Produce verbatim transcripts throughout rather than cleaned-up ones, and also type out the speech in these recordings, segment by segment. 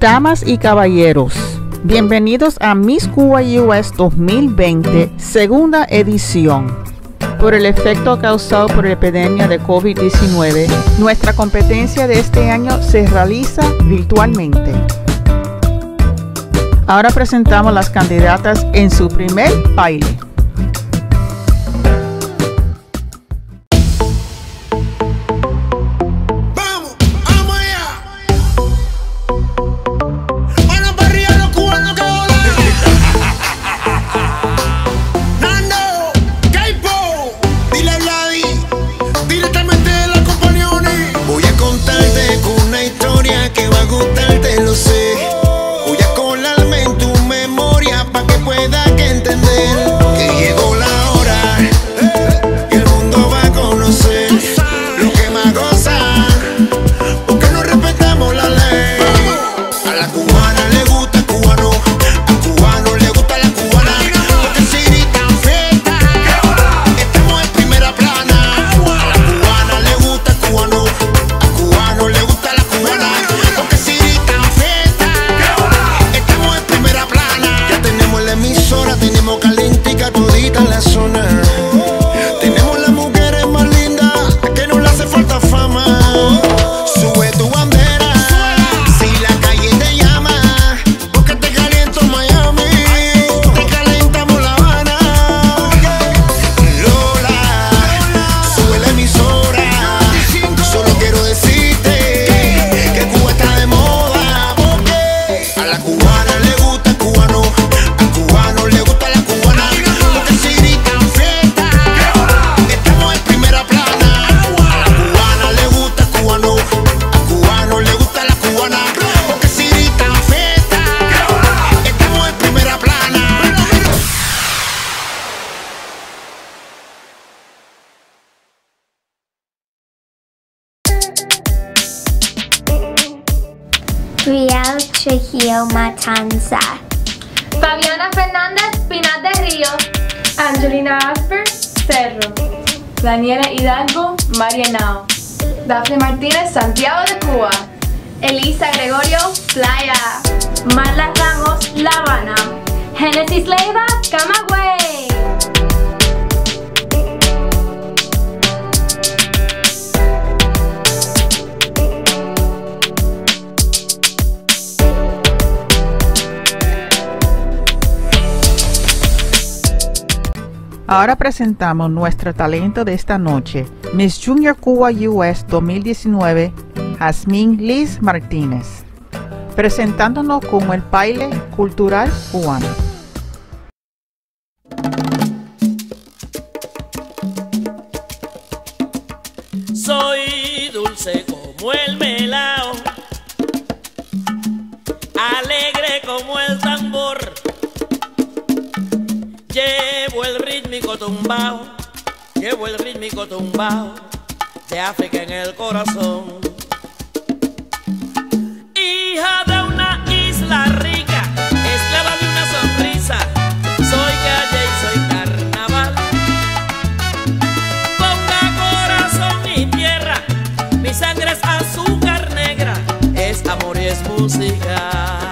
Damas y caballeros, bienvenidos a Miss Cuba U S dos mil veinte, segunda edición. Por el efecto causado por la epidemia de COVID diecinueve, nuestra competencia de este año se realiza virtualmente. Ahora presentamos las candidatas en su primer baile. Riel Trujillo Matanza, Fabiana Fernández Pinar de Río, Angelina Asper Cerro, Daniela Hidalgo Marianao, Dafne Martínez Santiago de Cuba, Elisa Gregorio Playa, Marla Ramos La Habana, Genesis Leiva Camagüey. Ahora presentamos nuestro talento de esta noche, Miss Junior Cuba U S dos mil diecinueve, Jazmín Liz Martínez, presentándonos con el baile cultural cubano. Soy dulce como el melao, alegre como el tambor. Llevo el rítmico tumbao, llevo el rítmico tumbao de África en el corazón. Hija de una isla rica, esclava de una sonrisa, soy calle y soy carnaval. Ponga corazón y tierra, mi sangre es azúcar negra, es amor y es música.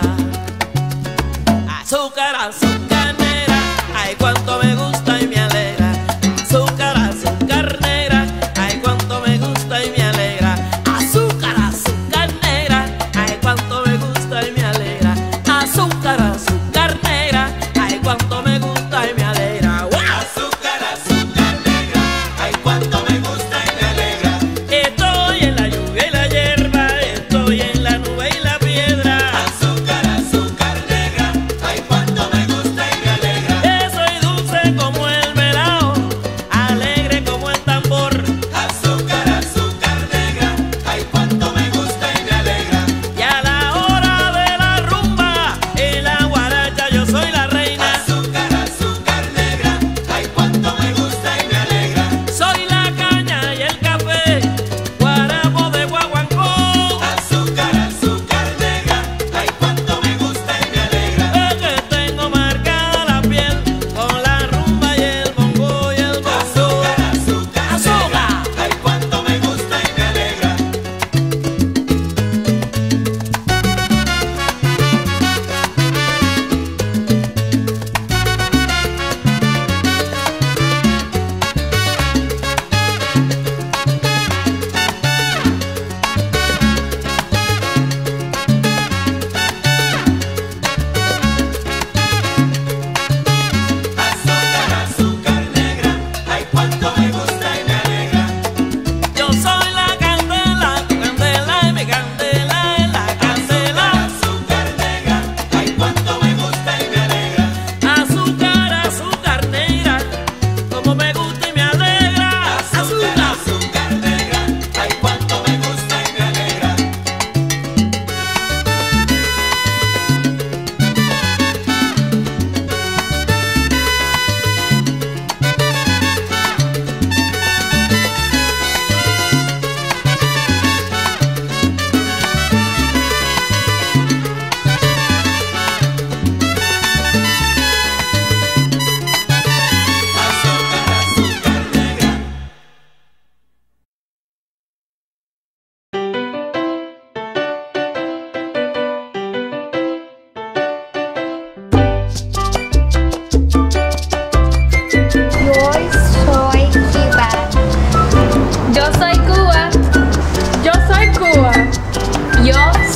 Azúcar, azúcar negra, ay cuánto me gusta y me alegra. Azúcar, azúcar negra, ay cuánto me gusta y me alegra. Azúcar, azúcar negra, ay cuánto me gusta y me alegra. Azúcar, azúcar negra, ay cuánto me gusta y me alegra. ¡Wow! Azúcar, azúcar negra, ay cuánto me gusta y me alegra. Estoy en la lluvia y la hierba, estoy en la nube y la piedra. Azúcar,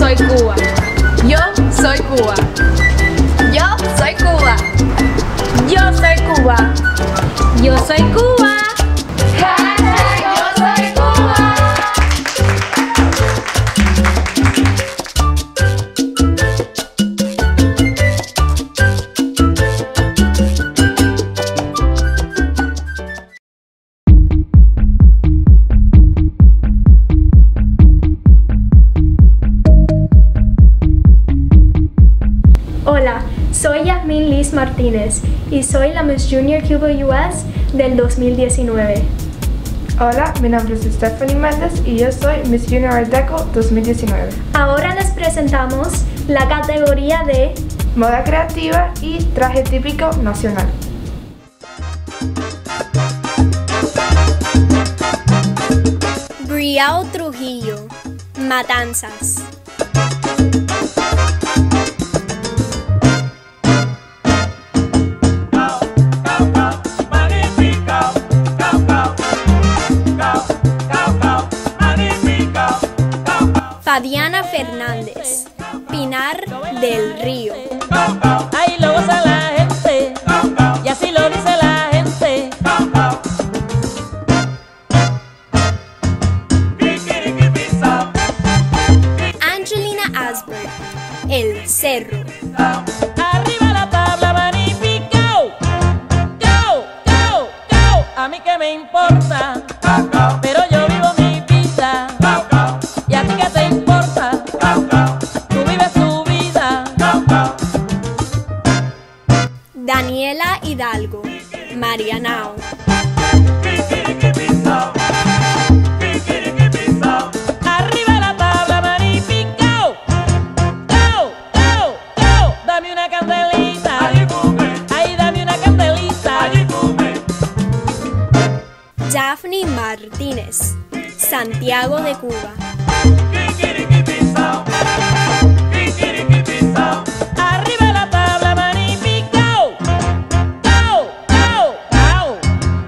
soy Cuba. Yo soy Cuba. Yo soy Cuba. Yo soy Cuba. Yo soy Cuba. Hashtag Yo soy Cuba. Hola, soy Yasmin Liz Martínez y soy la Miss Junior Cuba U S del dos mil diecinueve. Hola, mi nombre es Stephanie Méndez y yo soy Miss Junior Art Deco dos mil diecinueve. Ahora les presentamos la categoría de Moda creativa y traje típico nacional. Briao Trujillo, Matanzas. Fabiana Fernández, Pinar del Río. Ahí lo goza la gente, y así lo dice la gente. Angelina Asberg, El Cerro. Arriba la tabla, magnificao. Go, go, go. A mí que me importa, pero yo vivo mi vida. ¿Y a ti qué te importa? Tú vives tu vida. Daniela Hidalgo, Marianao. Arriba la tabla, magnificao. Go, go, go. Dame una candelita. Ahí dame una candelita. Daphne Martínez, Santiago de Cuba. Arriba la tabla, magnificao. Go, go, go.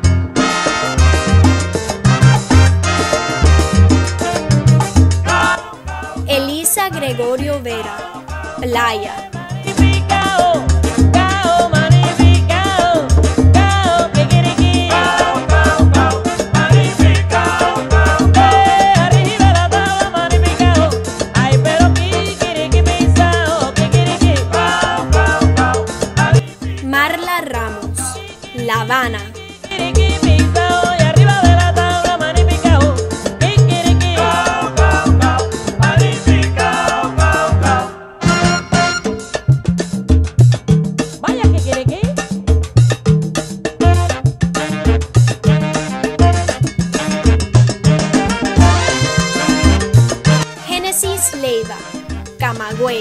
Elisa Gregorio Vera, Playa. Magnificao, cao, magnificao, cao, kikiriki. Eh, arriba la tabla, magnificao. Ay, pero kikiriki pisao, kikiriki. Marla Ramos, La Habana. Kikiriki pisao, y arriba de la tabla, magnificao. Kikiriki. Vaya kikiriki. Génesis Leiva, Camagüey.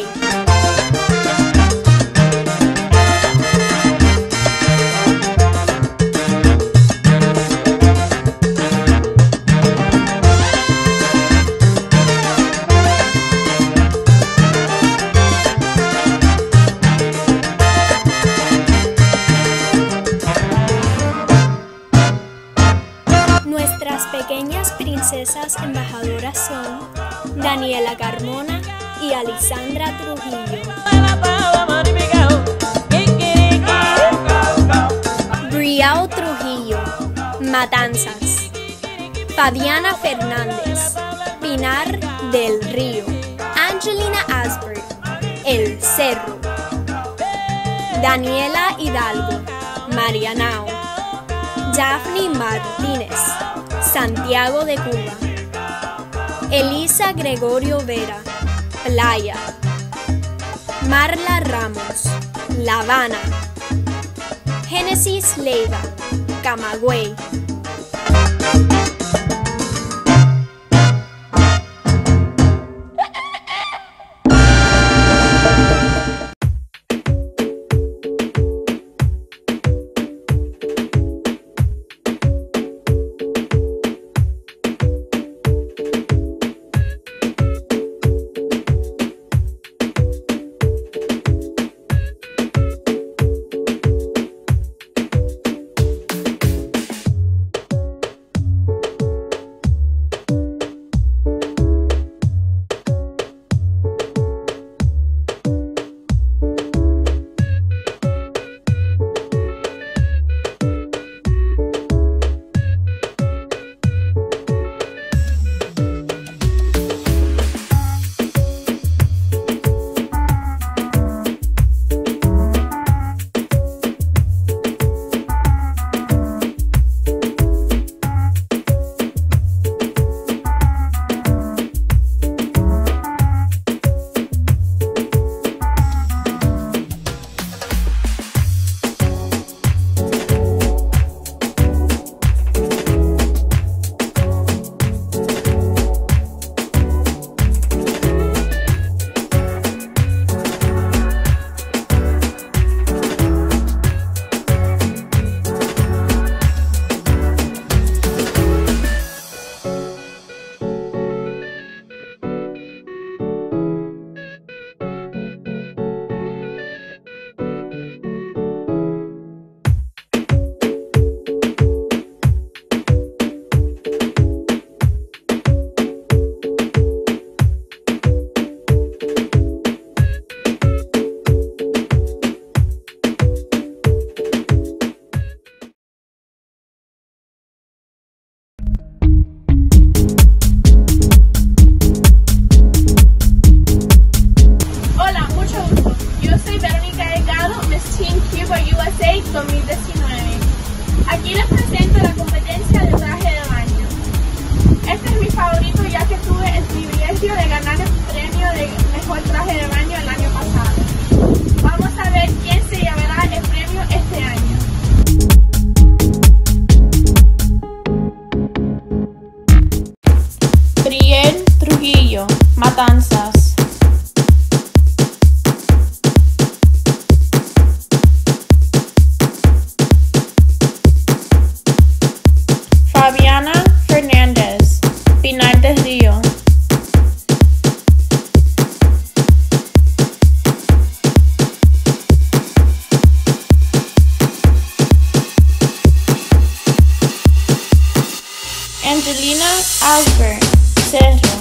Nuestras pequeñas princesas embajadoras son Daniela Carmona y Alisandra Trujillo. De la tabla, magnificao. Kikiriki. Briao Trujillo, Matanzas. Fabiana Fernández, Pinar del Río. Angelina Asberg, El Cerro. Daniela Hidalgo, Marianao. Daphne Martínez, Santiago de Cuba. Elisa Gregorio Vera, Playa. Marla Ramos, La Habana. Génesis Leiva, Camagüey. Matanzas. Fabiana Fernández, Pinar del Río. Angelina Albert, Cerro.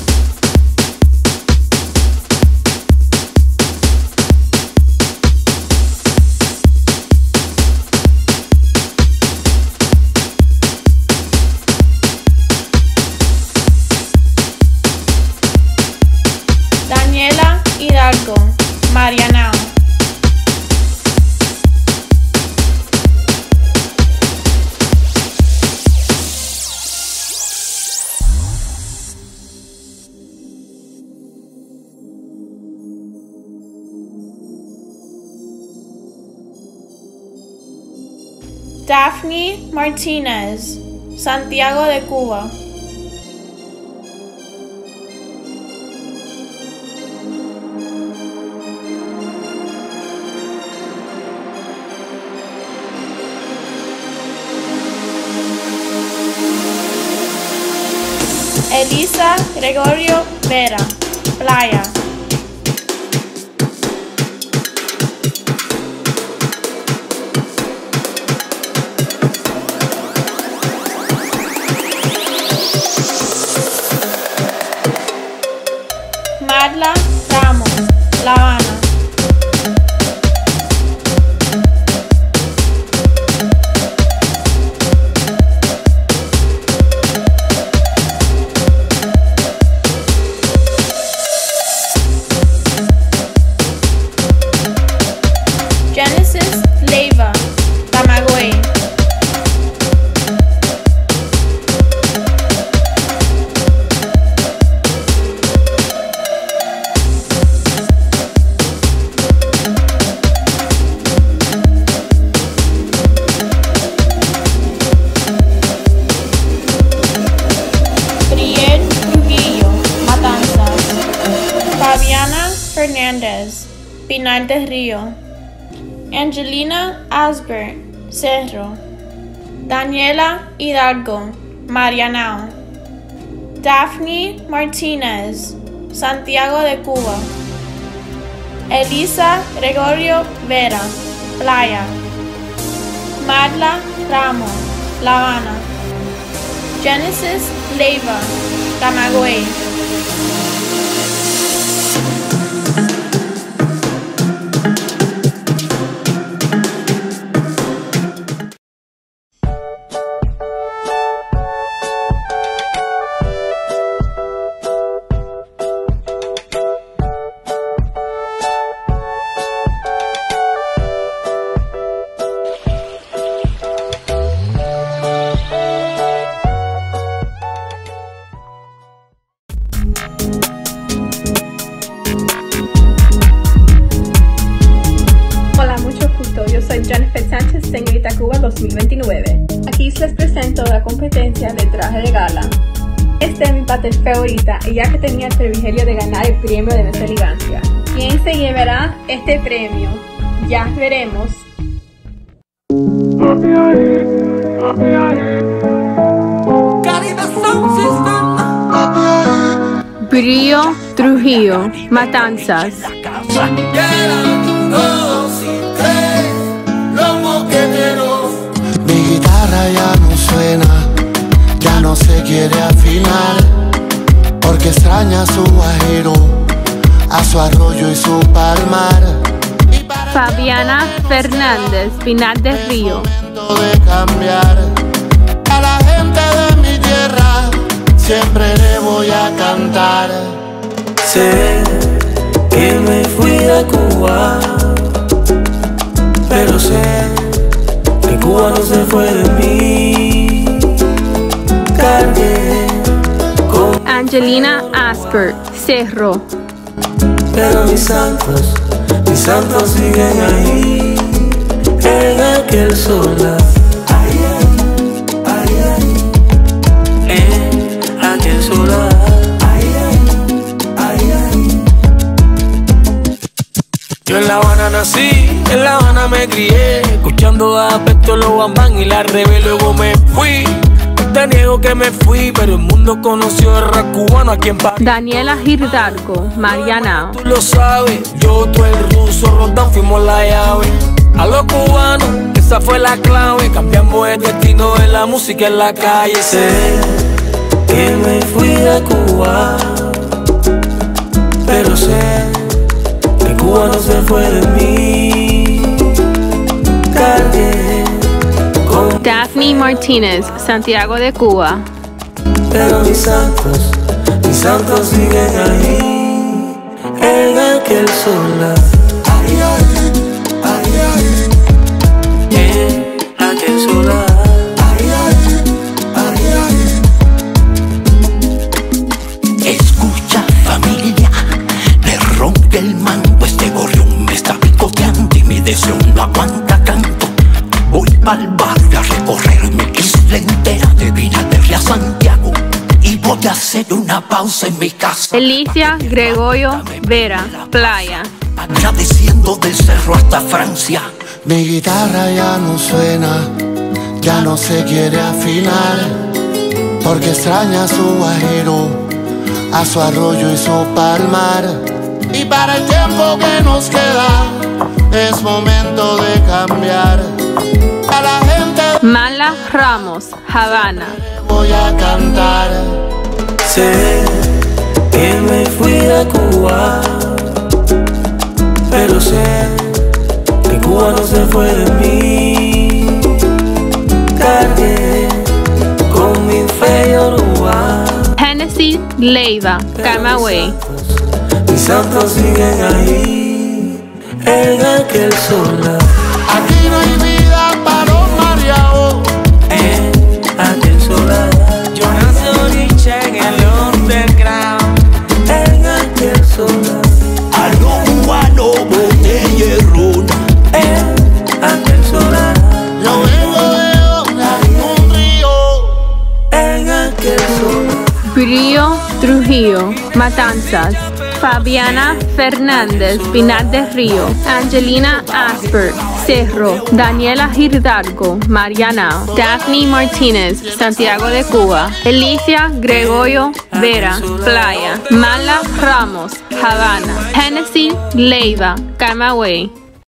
Daniela Hidalgo, Marianao. Daphne Martinez, Santiago de Cuba. Elisa Gregorio Vera, Playa. Marla Ramos, La Habana. Genesis Leiva, Camagüey. Brielle Trujillo, Matanzas. Fabiana Fernández, Pinar del Río. Angelina Asbert, Cerro. Daniela Hidalgo, Marianao. Daphne Martinez, Santiago de Cuba. Elisa Gregorio Vera, Playa. Marla Ramos, La Habana. Genesis Leiva, Camagüey. Jennifer Sánchez, Señorita Cuba dos mil veintinueve. Aquí les presento la competencia de traje de gala. Esta es mi parte favorita y ya que tenía el privilegio de ganar el premio de Miss Elegancia. ¿Quién se llevará este premio? Ya veremos. Brielle Trujillo, Matanzas. Mi guitarra ya no suena, ya no se quiere afinar, porque extraña a su guajiro, a su arroyo y su palmar. Fabiana Fernández, Pinar del Río. De cambiar a la gente de mi tierra, siempre le voy a cantar. Sé que me fui de Cuba, pero sé que Cuba no se fue de mí. Cargué con Angelina Asbert, Cerro. pero mis santos, mis santos siguen ahí, en aquel solar. En aquel solar. Yo en La Habana nací, en La Habana me crié, escuchando a Beto, los Bambán y la Rebe. Luego me fui, no te niego que me fui, pero el mundo conoció el rap cubano aquí en París. Daniela Hidalgo, Marianao. Tú lo sabes, yo, tú, el ruso, Roldán, fuimos la llave. A los cubanos, esa fue la clave, cambiamos el destino de la música en la calle. Sé que me fui de Cuba, pero sé que Cuba no se fue de mí. Cargué con Daphne Martínez, Santiago de Cuba. pero mis santos, mis santos siguen ahí, en aquel solar. Ay, ay, ay, ay, en aquel solar. Ay, ay, ay, ay. Escucha, familia, le rompe el mango, este gorrión me está picoteando y mi deseo no aguanta canto. Voy pa'l barrio a recorrer mi isla entera, de Vinaterre a Santiago, y voy a hacer una pausa en mi casa. Elicia Gregorio Vera, Playa. Agradeciendo del cerro hasta Francia. Mi guitarra ya no suena, ya no se quiere afinar, porque extraña a su guajiro, a su arroyo y su palmar. Y para el tiempo que nos queda, es momento de cambiar. A la gente Mala Ramos, Habana. voy a cantar. Sé que me fui de Cuba, pero sé que Cuba no se fue de mí. Cargué con mi fe yoruba. Hennessy Leiva, Camagüey. Mis santos siguen ahí, en aquel solar. Aquí no hay vida para los mareados, en aquel solar. Yo nací oricha en el underground, en aquel solar. A lo cubano botella runa, en aquel solar. yo vengo de donde hay un río, En aquel solar. Brío Trujillo, Matanzas. Fabiana Fernández, Pinar del Río. Angelina Asper, Cerro. Daniela Hidalgo, Marianao. Daphne Martínez, Santiago de Cuba. Elicia Gregorio Vera, Playa. Mala Ramos, Habana. Hennessy Leiva, Camagüey.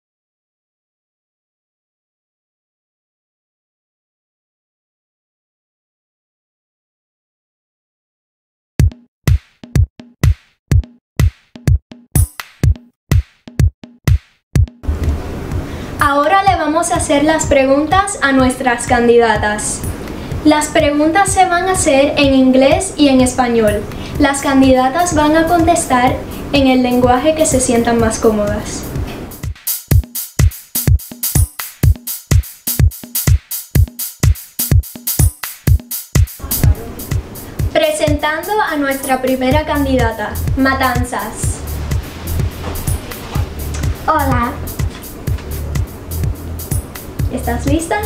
Ahora le vamos a hacer las preguntas a nuestras candidatas. Las preguntas se van a hacer en inglés y en español. Las candidatas van a contestar en el lenguaje que se sientan más cómodas. Presentando a nuestra primera candidata, Matanzas. Hola. ¿Estás lista?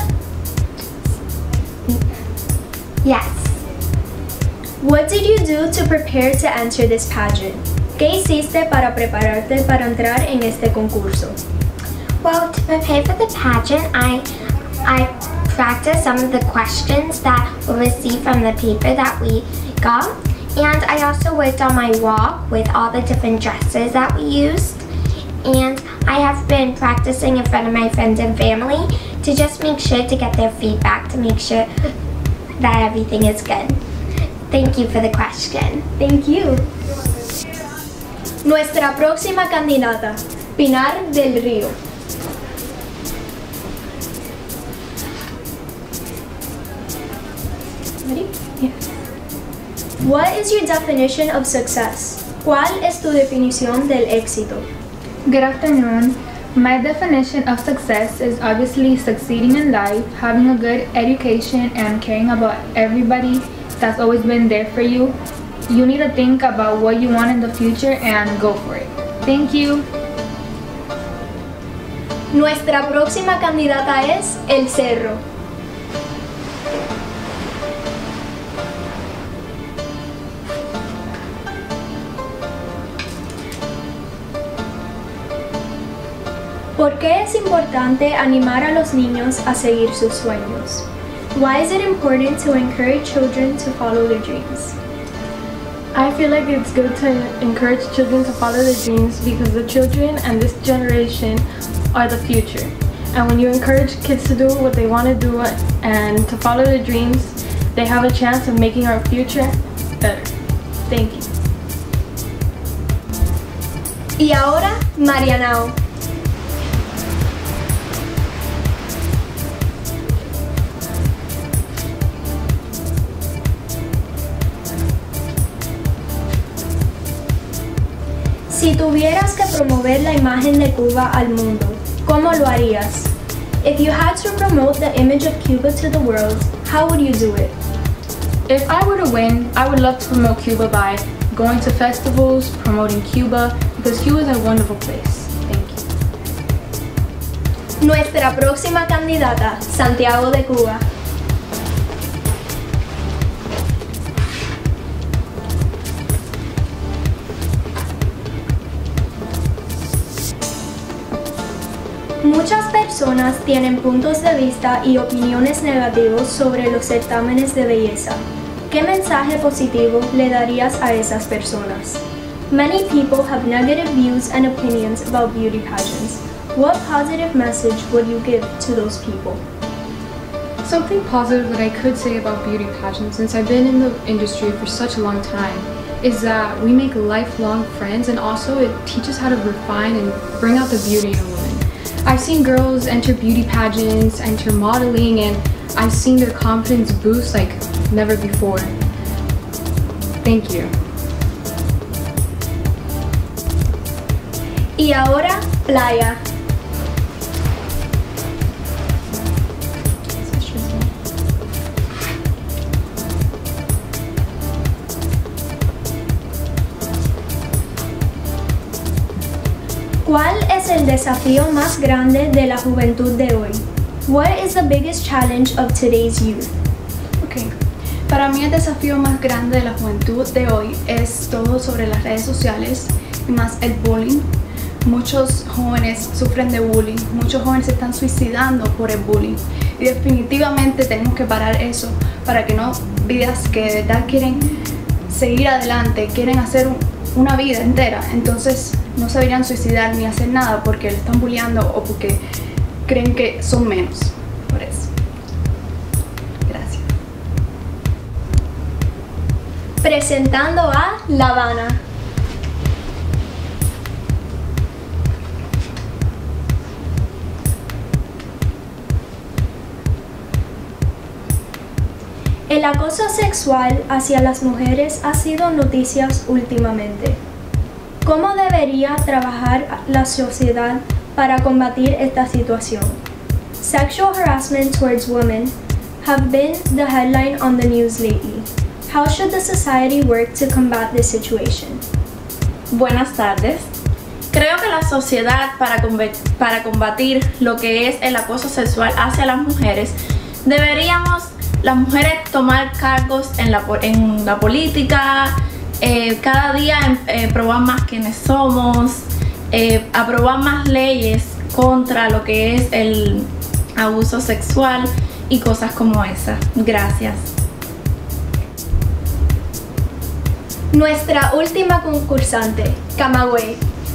Yes. What did you do to prepare to enter this pageant? ¿Qué hiciste para prepararte para entrar en este concurso? Well, to prepare for the pageant, I I practiced some of the questions that we received from the paper that we got, and I also worked on my walk with all the different dresses that we used. And I have been practicing in front of my friends and family to just make sure to get their feedback to make sure that everything is good. Thank you for the question. Thank you. Nuestra próxima candidata, Pinar del Río. Ready? Yeah. What is your definition of success? ¿Cuál es tu definición del éxito? Good afternoon. My definition of success is obviously succeeding in life, having a good education, and caring about everybody that's always been there for you. You need to think about what you want in the future and go for it. Thank you. Nuestra próxima candidata es El Cerro. ¿Por qué es importante animar a los niños a seguir sus sueños? Why is it important to encourage children to follow their dreams? I feel like it's good to encourage children to follow their dreams because the children and this generation are the future. And when you encourage kids to do what they want to do and to follow their dreams, they have a chance of making our future better. Thank you. Y ahora, Marianao. Si tuvieras que promover la imagen de Cuba al mundo, ¿cómo lo harías? If you had to promote the image of Cuba to the world, how would you do it? If I were to win, I would love to promote Cuba by going to festivals, promoting Cuba, because Cuba is a wonderful place. Thank you. Nuestra próxima candidata, Santiago de Cuba. Muchas personas tienen puntos de vista y opiniones negativos sobre los certámenes de belleza. ¿Qué mensaje positivo le darías a esas personas? Many people have negative views and opinions about beauty pageants. What positive message would you give to those people? Something positive that I could say about beauty pageants, since I've been in the industry for such a long time, is that we make lifelong friends, and also it teaches how to refine and bring out the beauty in a woman. I've seen girls enter beauty pageants, enter modeling, and I've seen their confidence boost like never before. Thank you. Y ahora, Playa. ¿Cuál es el desafío más grande de la juventud de hoy? What is the biggest challenge of today's youth? Okay. Para mí el desafío más grande de la juventud de hoy es todo sobre las redes sociales y más el bullying. Muchos jóvenes sufren de bullying, muchos jóvenes se están suicidando por el bullying y definitivamente tenemos que parar eso para que no vidas que de verdad quieren seguir adelante, quieren hacer un, una vida entera, entonces no se deberían suicidar ni hacer nada porque le están bulleando o porque creen que son menos. Por eso. Gracias. Presentando a La Habana. El acoso sexual hacia las mujeres ha sido noticias últimamente. ¿Cómo debería trabajar la sociedad para combatir esta situación? Sexual harassment towards women have been the headline on the news lately. How should the society work to combat this situation? Buenas tardes. Creo que la sociedad para, para combatir lo que es el acoso sexual hacia las mujeres, deberíamos las mujeres tomar cargos en la, en la política, eh, cada día eh, probar más quiénes somos, eh, aprobar más leyes contra lo que es el abuso sexual y cosas como esas. Gracias. Nuestra última concursante, Camagüey.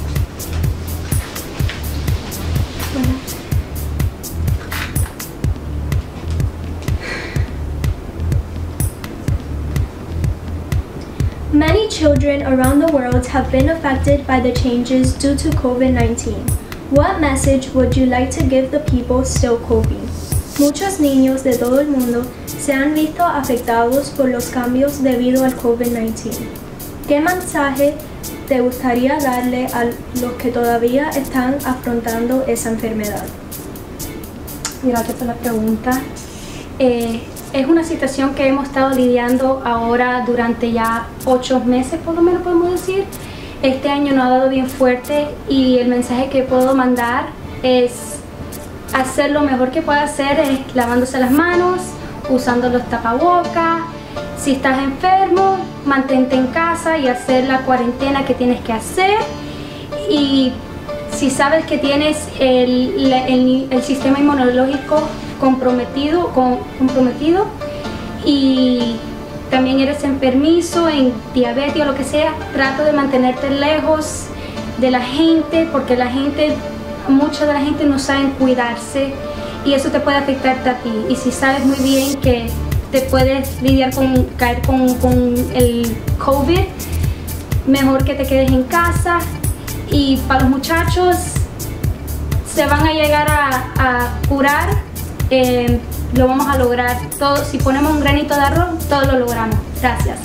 Many children around the world have been affected by the changes due to COVID nineteen. What message would you like to give the people still coping? Muchos niños de todo el mundo se han visto afectados por los cambios debido al COVID diecinueve. ¿Qué mensaje te gustaría darle a los que todavía están afrontando esa enfermedad? Gracias por la pregunta. Eh, es una situación que hemos estado lidiando ahora durante ya ocho meses, por lo menos podemos decir. Este año nos ha dado bien fuerte y el mensaje que puedo mandar es hacer lo mejor que pueda hacer, es lavándose las manos, usando los tapabocas. Si estás enfermo, mantente en casa y hacer la cuarentena que tienes que hacer. Y si sabes que tienes el, el, el sistema inmunológico comprometido, con, comprometido y también eres enfermizo, en diabetes o lo que sea, trata de mantenerte lejos de la gente, porque la gente, mucha de la gente no sabe cuidarse y eso te puede afectar a ti. Y si sabes muy bien que te puedes lidiar con caer con, con el COVID, mejor que te quedes en casa. Y para los muchachos, se van a llegar a, a curar, eh, lo vamos a lograr todo. Si ponemos un granito de arroz, todo lo logramos. Gracias.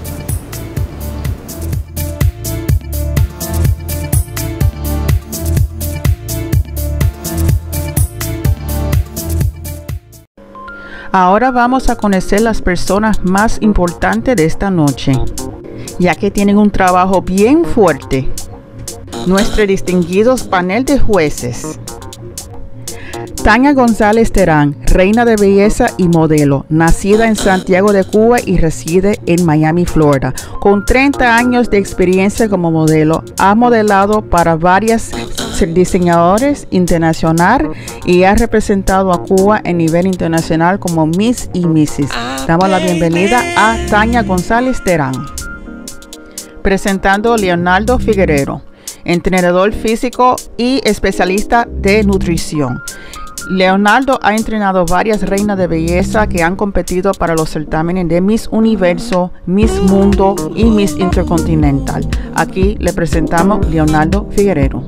Ahora vamos a conocer las personas más importantes de esta noche, ya que tienen un trabajo bien fuerte. Nuestro distinguidos panel de jueces. Tania González Terán, reina de belleza y modelo, nacida en Santiago de Cuba y reside en Miami, Florida. Con treinta años de experiencia como modelo, ha modelado para varios diseñadores internacionales y ha representado a Cuba en nivel internacional como Miss y missus Damos la bienvenida a Tania González Terán. Presentando Leonardo Figueredo, entrenador físico y especialista de nutrición. Leonardo ha entrenado varias reinas de belleza que han competido para los certámenes de Miss Universo, Miss Mundo y Miss Intercontinental. Aquí le presentamos Leonardo Figueredo.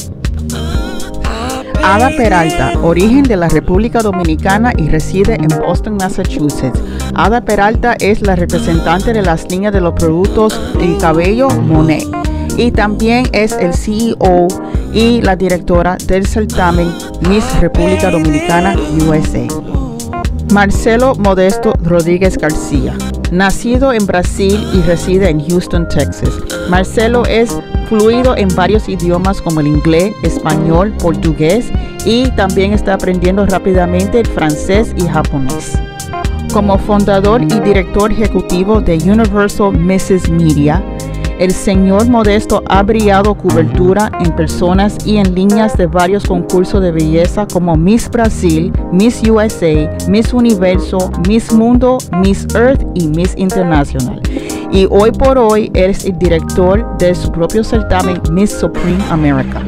Ada Peralta, origen de la República Dominicana y reside en Boston, Massachusetts. Ada Peralta es la representante de las líneas de los productos de cabello Monet y también es el C E O y la directora del certamen Miss República Dominicana U S A. Marcelo Modesto Rodríguez García, nacido en Brasil y reside en Houston, Texas. Marcelo es fluido en varios idiomas como el inglés, español, portugués y también está aprendiendo rápidamente el francés y japonés. Como fundador y director ejecutivo de Universal missus Media, el señor Modesto ha brillado cobertura en personas y en líneas de varios concursos de belleza como Miss Brasil, Miss U S A, Miss Universo, Miss Mundo, Miss Earth y Miss International. Y hoy por hoy es el director de su propio certamen Miss Supreme America.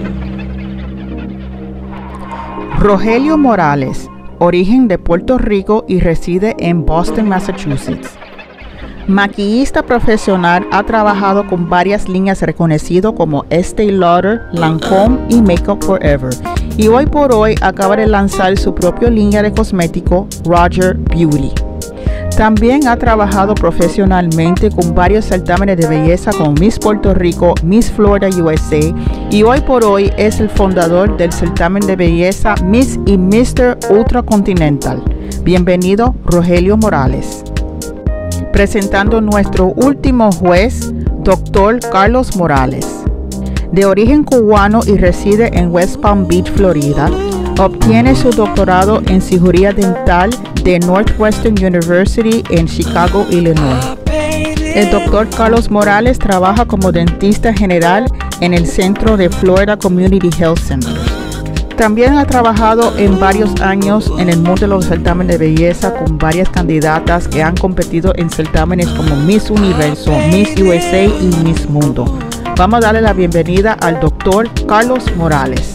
Rogelio Morales, origen de Puerto Rico y reside en Boston, Massachusetts. Maquillista profesional, ha trabajado con varias líneas reconocidas como Estée Lauder, Lancôme y Makeup Forever. Y hoy por hoy acaba de lanzar su propia línea de cosmético, Roger Beauty. También ha trabajado profesionalmente con varios certámenes de belleza como Miss Puerto Rico, Miss Florida U S A y hoy por hoy es el fundador del certamen de belleza Miss y mister Ultra Continental. Bienvenido, Rogelio Morales. Presentando nuestro último juez, doctor Carlos Morales. De origen cubano y reside en West Palm Beach, Florida, obtiene su doctorado en cirugía dental de Northwestern University en Chicago, Illinois. El doctor Carlos Morales trabaja como dentista general en el Centro de Florida Community Health Center. También ha trabajado en varios años en el mundo de los certámenes de belleza con varias candidatas que han competido en certámenes como Miss Universo, Miss U S A y Miss Mundo. Vamos a darle la bienvenida al doctor Carlos Morales.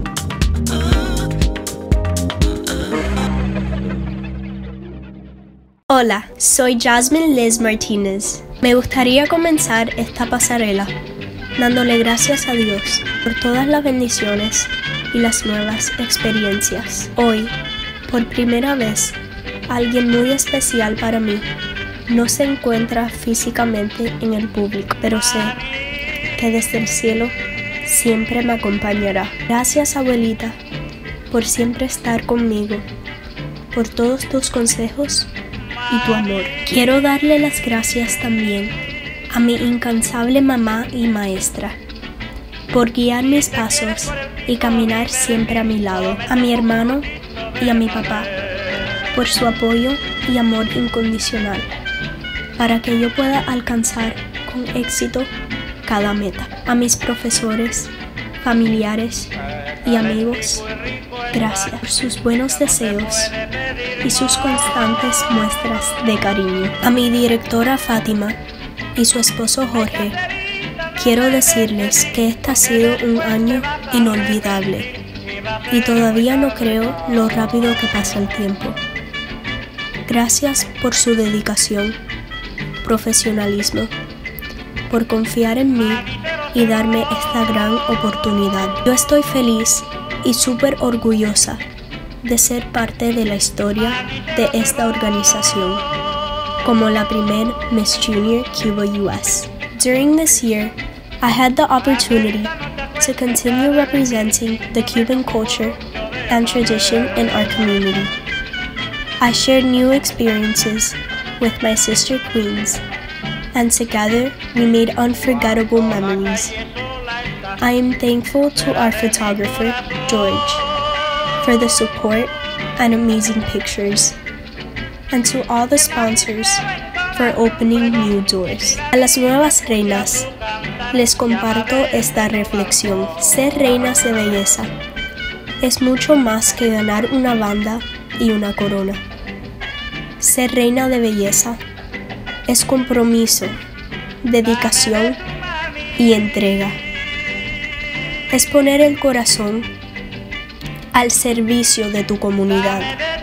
Hola, soy Jasmine Liz Martínez. Me gustaría comenzar esta pasarela dándole gracias a Dios por todas las bendiciones y las nuevas experiencias. Hoy, por primera vez, alguien muy especial para mí no se encuentra físicamente en el público, pero sé que desde el cielo siempre me acompañará. Gracias, abuelita, por siempre estar conmigo, por todos tus consejos y tu amor. Quiero darle las gracias también a mi incansable mamá y maestra por guiar mis pasos y caminar siempre a mi lado, a mi hermano y a mi papá por su apoyo y amor incondicional para que yo pueda alcanzar con éxito cada meta, a mis profesores, familiares y amigos, gracias por sus buenos deseos y sus constantes muestras de cariño. A mi directora Fátima y su esposo Jorge, quiero decirles que este ha sido un año inolvidable y todavía no creo lo rápido que pasa el tiempo. Gracias por su dedicación, profesionalismo, por confiar en mí y darme esta gran oportunidad. Yo estoy feliz y súper orgullosa de ser parte de la historia de esta organización como la primer Miss Junior Cuba U S. During this year, I had the opportunity to continue representing the Cuban culture and tradition in our community. I shared new experiences with my sister queens, and together we made unforgettable memories. I am thankful to our photographer, George, for the support and amazing pictures, and to all the sponsors for opening new doors. A las nuevas reinas, les comparto esta reflexión. Ser reinas de belleza es mucho más que ganar una banda y una corona. Ser reina de belleza es compromiso, dedicación y entrega. Es poner el corazón al servicio de tu comunidad.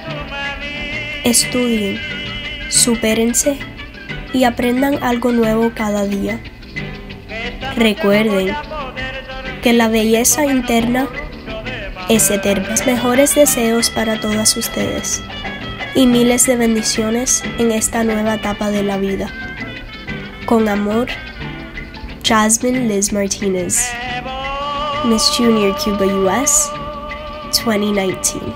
Estudien, supérense y aprendan algo nuevo cada día. Recuerden que la belleza interna es eterna. Los mejores deseos para todas ustedes y miles de bendiciones en esta nueva etapa de la vida. Con amor, Jasmine Liz Martinez, Miss Junior Cuba U S twenty nineteen.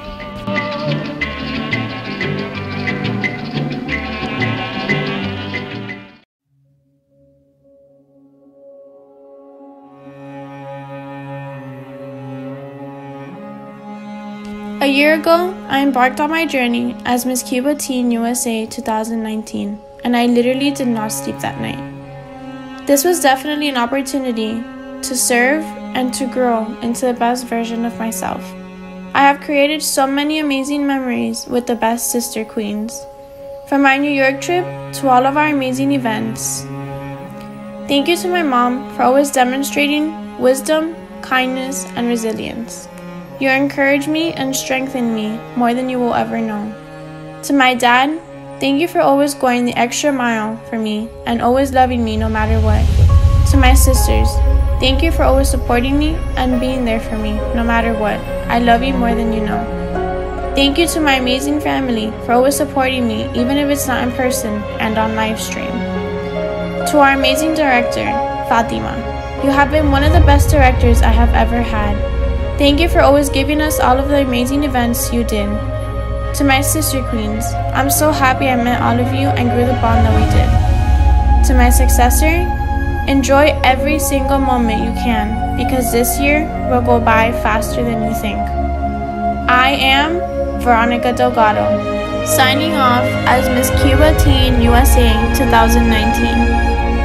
A year ago, I embarked on my journey as Miss Cuba Teen U S A twenty nineteen, and I literally did not sleep that night. This was definitely an opportunity to serve and to grow into the best version of myself. I have created so many amazing memories with the best sister queens, from my New York trip to all of our amazing events. Thank you to my mom for always demonstrating wisdom, kindness, and resilience. You encourage me and strengthen me more than you will ever know. To my dad, thank you for always going the extra mile for me and always loving me no matter what. To my sisters, thank you for always supporting me and being there for me no matter what. I love you more than you know. Thank you to my amazing family for always supporting me even if it's not in person and on live stream. To our amazing director, Fatima, you have been one of the best directors I have ever had. Thank you for always giving us all of the amazing events you did. To my sister queens, I'm so happy I met all of you and grew the bond that we did. To my successor, enjoy every single moment you can because this year will go by faster than you think. I am Veronica Delgado, signing off as Miss Cuba Teen U S A twenty nineteen.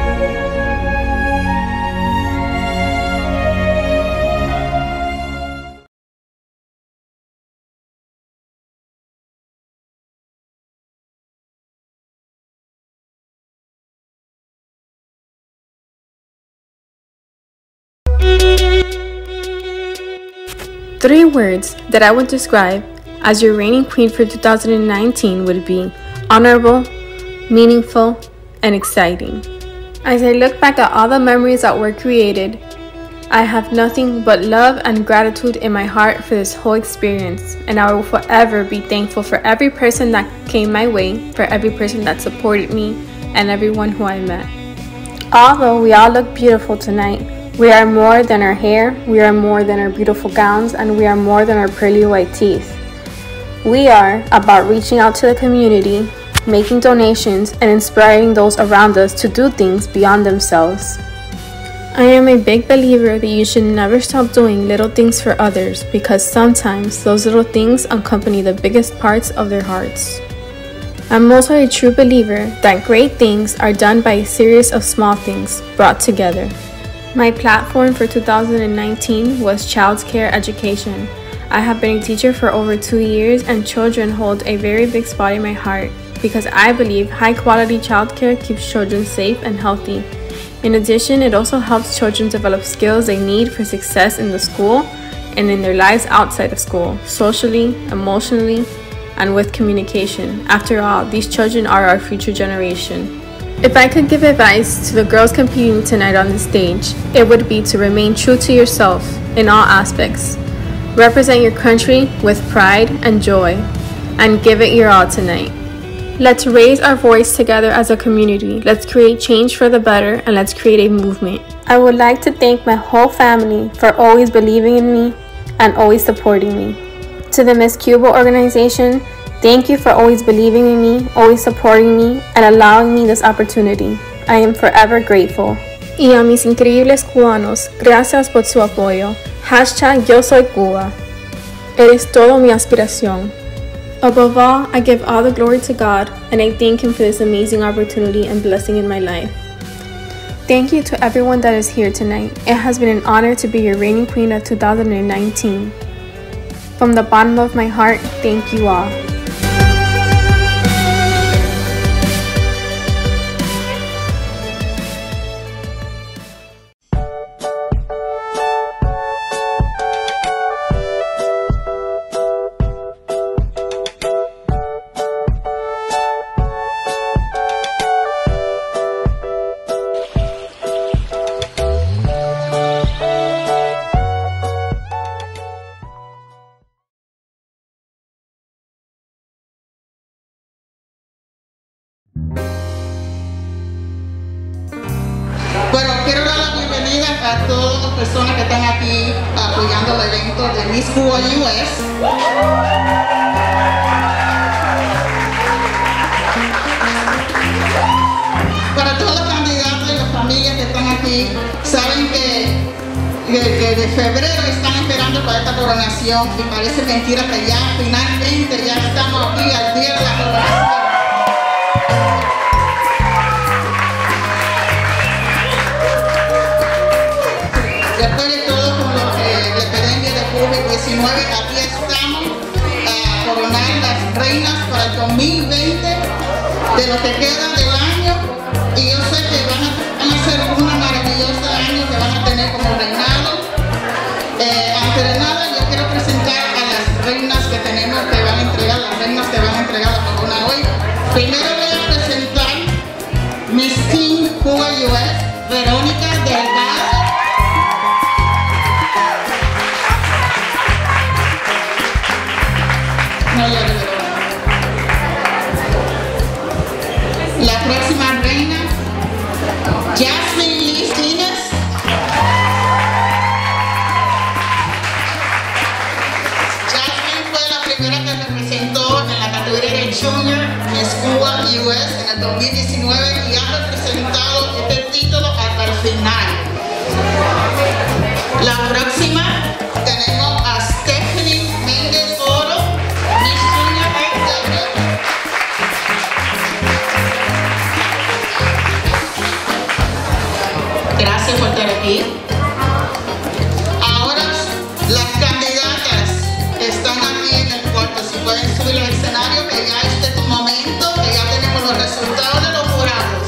Three words that I would describe as your reigning queen for two thousand nineteen would be honorable, meaningful, and exciting. As I look back at all the memories that were created, I have nothing but love and gratitude in my heart for this whole experience, and I will forever be thankful for every person that came my way, for every person that supported me, and everyone who I met. Although we all look beautiful tonight, we are more than our hair, we are more than our beautiful gowns, and we are more than our pearly white teeth. We are about reaching out to the community, making donations, and inspiring those around us to do things beyond themselves. I am a big believer that you should never stop doing little things for others because sometimes those little things accompany the biggest parts of their hearts. I'm also a true believer that great things are done by a series of small things brought together. My platform for two thousand nineteen was child care education. I have been a teacher for over two years and children hold a very big spot in my heart because I believe high quality childcare keeps children safe and healthy. In addition, it also helps children develop skills they need for success in the school and in their lives outside of school, socially, emotionally, and with communication. After all, these children are our future generation. If I could give advice to the girls competing tonight on the stage, it would be to remain true to yourself in all aspects. Represent your country with pride and joy, and give it your all tonight. Let's raise our voice together as a community. Let's create change for the better, and let's create a movement. I would like to thank my whole family for always believing in me and always supporting me. To the Miss Cuba organization, thank you for always believing in me, always supporting me, and allowing me this opportunity. I am forever grateful. Y a mis increíbles cubanos, gracias por su apoyo. Hashtag Yo Soy Cuba. Eres todo mi aspiración. Above all, I give all the glory to God, and I thank Him for this amazing opportunity and blessing in my life. Thank you to everyone that is here tonight. It has been an honor to be your reigning queen of two thousand nineteen. From the bottom of my heart, thank you all. Bueno, quiero dar la bienvenida a todas las personas que están aquí apoyando el evento de Miss Cuba U S. Para todas las candidatas y las familias que están aquí, saben que, que, que de febrero están esperando para esta coronación y parece mentira que ya finalmente ya estamos aquí al día de la coronación. Después de todo con lo que la epidemia de COVID diecinueve, aquí estamos a coronar las reinas para el dos mil veinte de lo que queda del año, y yo sé que van a, van a ser una maravillosa año que van a tener como reinado. Eh, antes de nada, yo quiero presentar a las reinas que tenemos que van a entregar, las reinas que van a entregar la corona hoy. Primero voy a presentar Miss Teen Cuba U S, Verónica Delgado. La próxima reina, Jasmine Liz Innes. Jasmine fue la primera que representó en la categoría de Junior Miss Cuba U S en el dos mil diecinueve y ha representado este título hasta el final. La próxima tenemos a Stephanie Méndez Oro, Miss Junior Academy. Gracias por estar aquí. Ahora las candidatas están aquí en el cuarto. Si pueden subir al escenario, que ya este es tu momento, que ya tenemos los resultados de los jurados.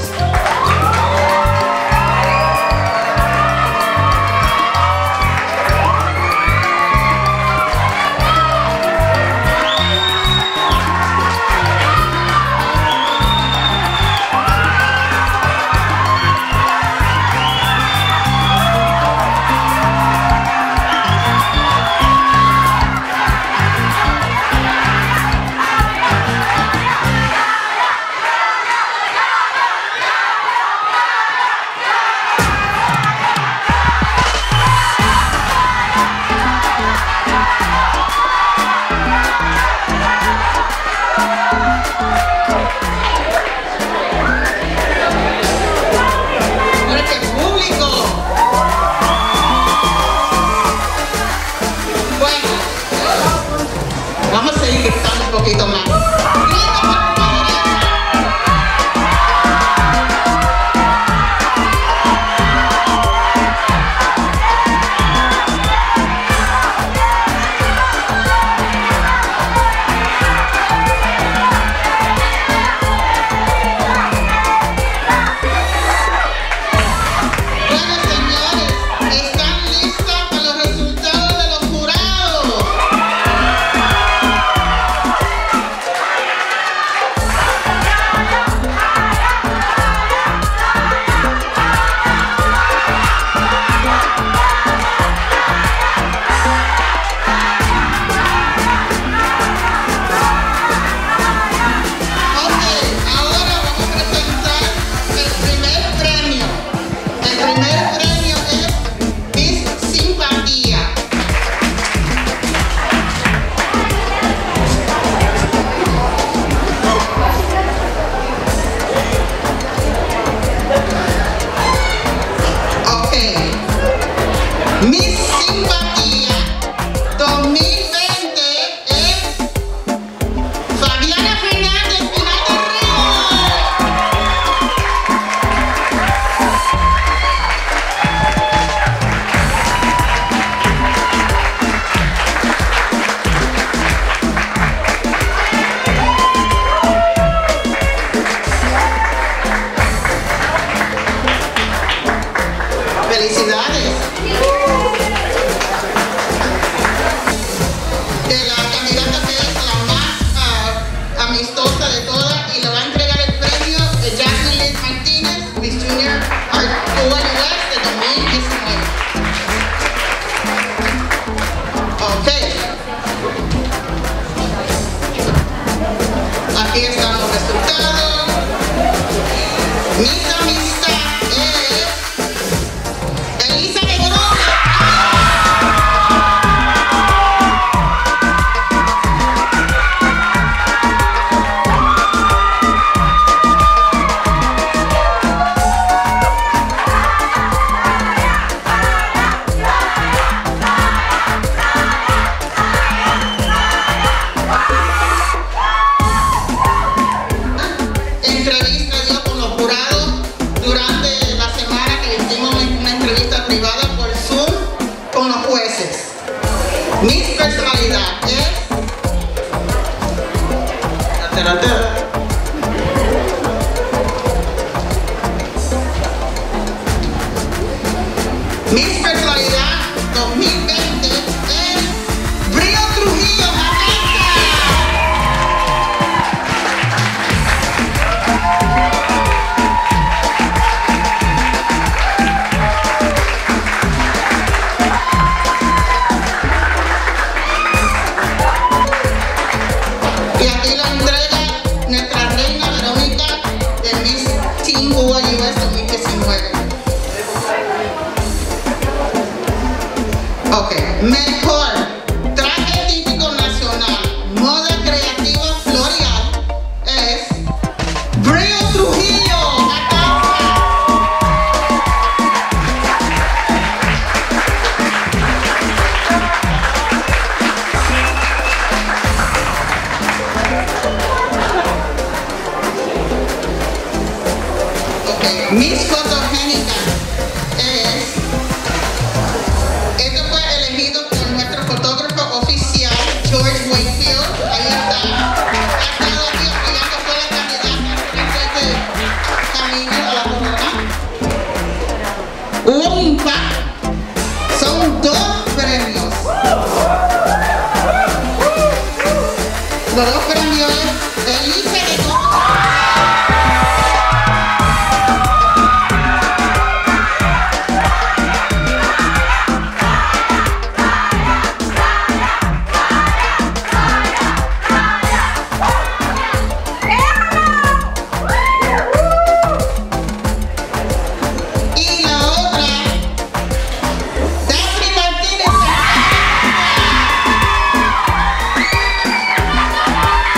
Un poquito más. resultados. Miss Amistad es Elisa de Corona. Entrevista dio con los jurados durante la semana que hicimos una entrevista privada por Zoom con los jueces. Miss Personalidad es la terapeuta. Miss Personalidad dos mil veinte es Brío Trujillo. Y aquí la entrega nuestra reina Verónica de Miss Teen Cuba U S dos mil diecinueve. Ok, mejor traje típico nacional, moda creativa floreal es Brío Trujillo. Ok, Miss Fotogénica es, esto fue elegido por nuestro fotógrafo oficial George Wakefield. Ahí está, ha estado aquí apoyando, fue la candidata por este camino a la corona. Hubo un impacto, son dos premios. Los dos premios es Elisa de y la otra, Daphne Martínez.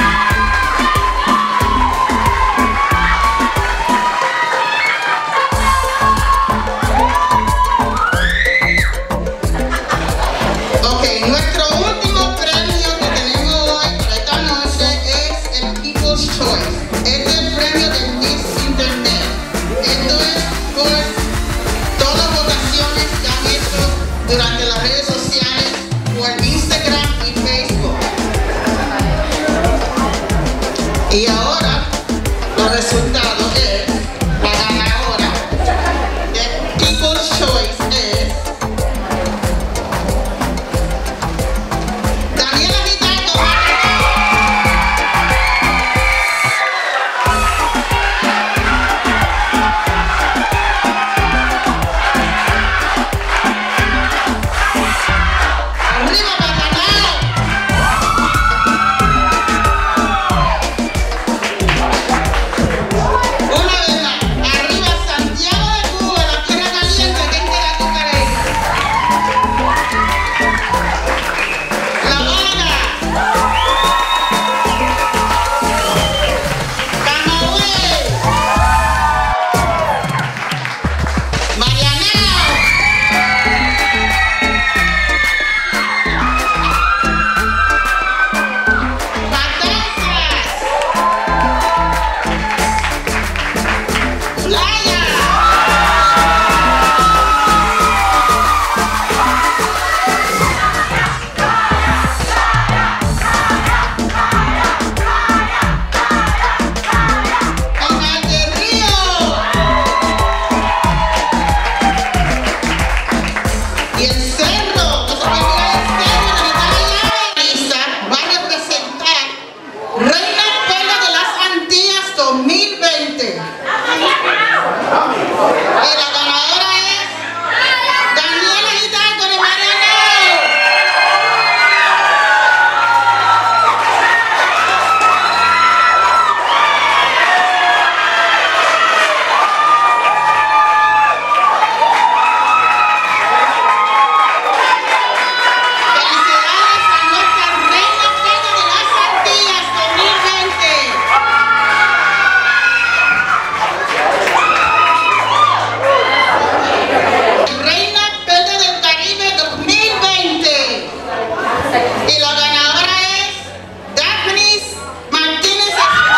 Y la ganadora es Daphnis Martínez.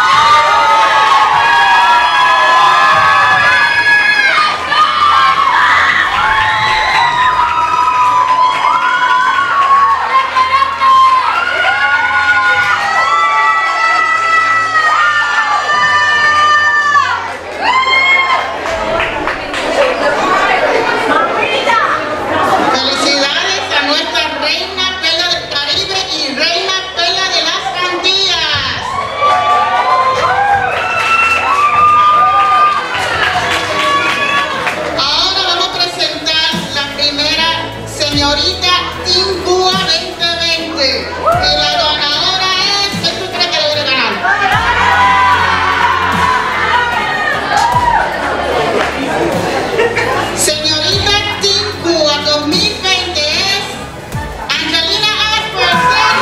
Felicidades a nuestra reina Perla del Caribe y reina Perla de las Antillas. Ahora vamos a presentar la primera señorita Timbúa veinte veinte. Y la ganadora es, ¿qué tú crees que debe ganar? Señorita Timbúa dos mil veinte es Angelina Asperger.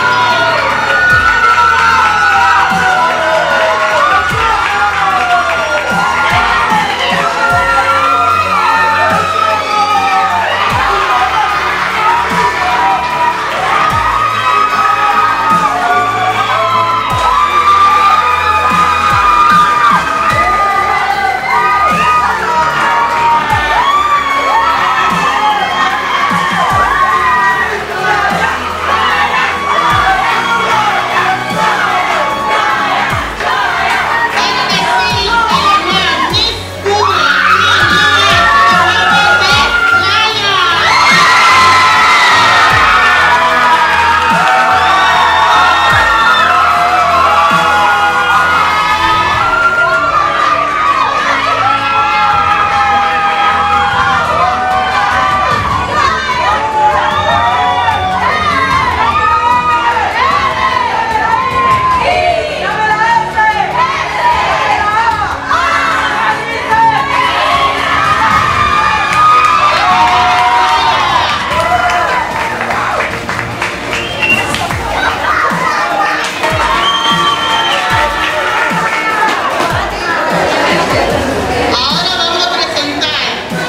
Ahora vamos a presentar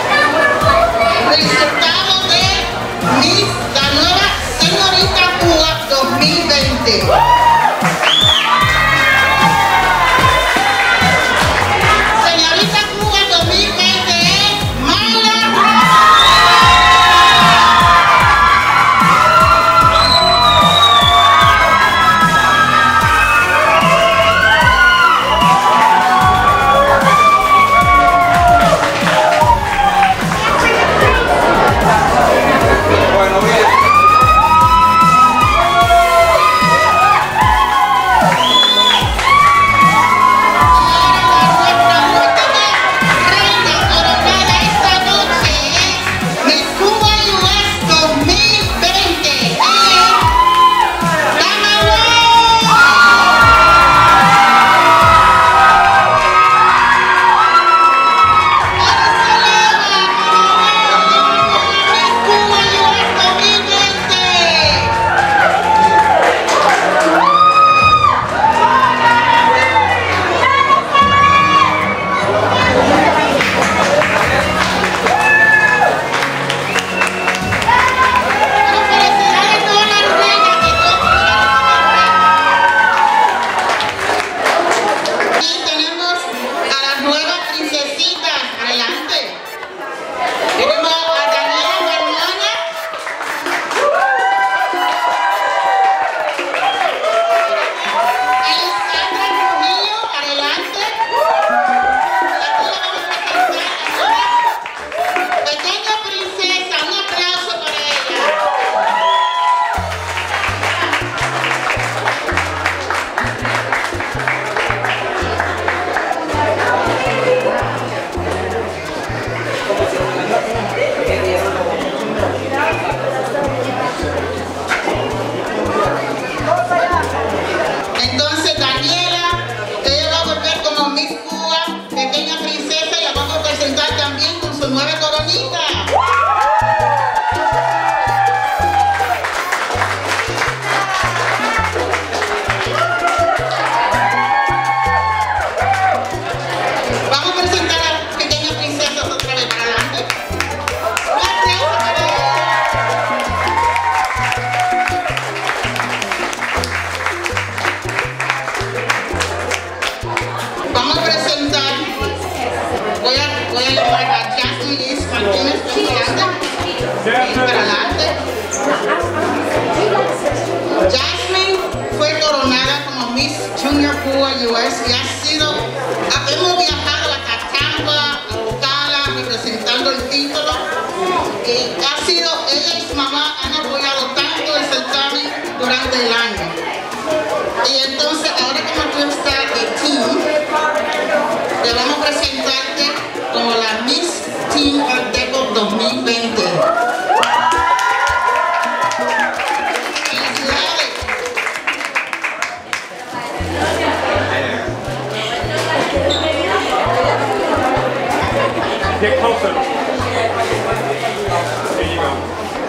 resultados de Miss, la nueva señorita Cuba dos mil veinte. Señorita Cuba dos mil veinte es Mayla Bueno, bien. Junior Cuba U S y ha sido, hemos viajado hasta Tampa, a Ocala, representando el título. Y ha sido, ella y su mamá han apoyado tanto el certamen durante el año. Y entonces, ahora como tú estás de team, debemos presentarte como la Miss Team Art Deco dos mil veinte. Get closer. There you go.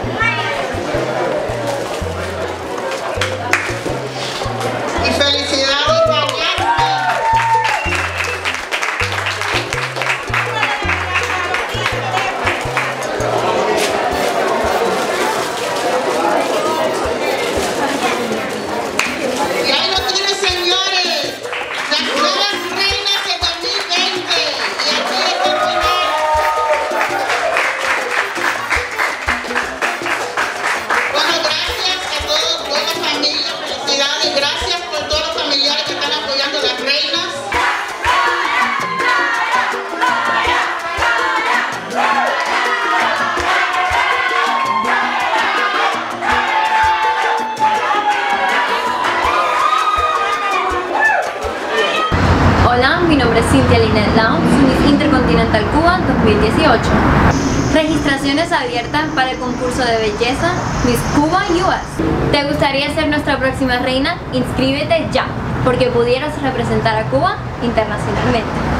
Y felicidades, Daniela. Y ahí lo tienen, señores, las nuevas reinas de dos mil veinte. Y aquí es el final. Bueno, gracias a todos, toda la familia, felicidades, gracias por todos los familiares que están apoyando a las reinas. Hola, mi nombre es Cintia Linet Lau, soy Miss Intercontinental Cuba dos mil dieciocho. Registraciones abiertas para el concurso de belleza Miss Cuba U S. ¿Te gustaría ser nuestra próxima reina? Inscríbete ya, porque pudieras representar a Cuba internacionalmente.